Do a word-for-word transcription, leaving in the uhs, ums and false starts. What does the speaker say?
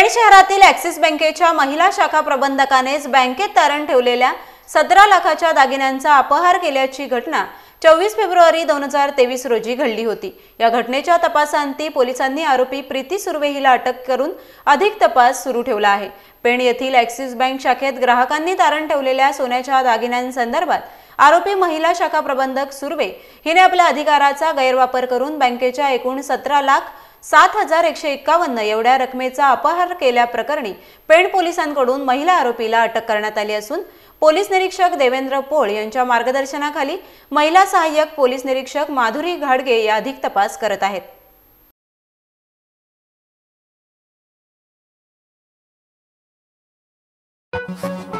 पेण शहरातील ॲक्सिस बँकेच्या महिला शाखा प्रबंधकानेच बँकेत तारण ठेवलेल्या सतरा लाखाच्या दागिन्यांचा अपहार केल्याची घटना चोवीस फेब्रुवारी दोन हजार तेवीस रोजी घडली होती। या घटनेच्या तपासांती पोलिसांनी आरोपी प्रीती सुर्वे हिला अटक करून अधिक तपास सुरू ठेवला आहे। पेण येथील ॲक्सिस बँक शाखेत ग्राहकांनी तारण ठेवलेल्या सोन्याच्या दागिन्यांसंदर्भात आरोपी महिला शाखा प्रबंधक सुर्वे हिने आपल्या अधिकाराचा गैरवापर करून बँकेच्या एकूण सतरा लाख सात हजार एकशे एक्कावन्न एवढ्या रकमेचा अपहार केल्याप्रकरणी पेण पोलिसांकडून महिला आरोपीला अटक करण्यात आली असून पोलीस निरीक्षक देवेंद्र पोळ यांच्या मार्गदर्शनाखाली महिला सहाय्यक पोलीस निरीक्षक माधुरी घाडगे या अधिक तपास करत आहेत।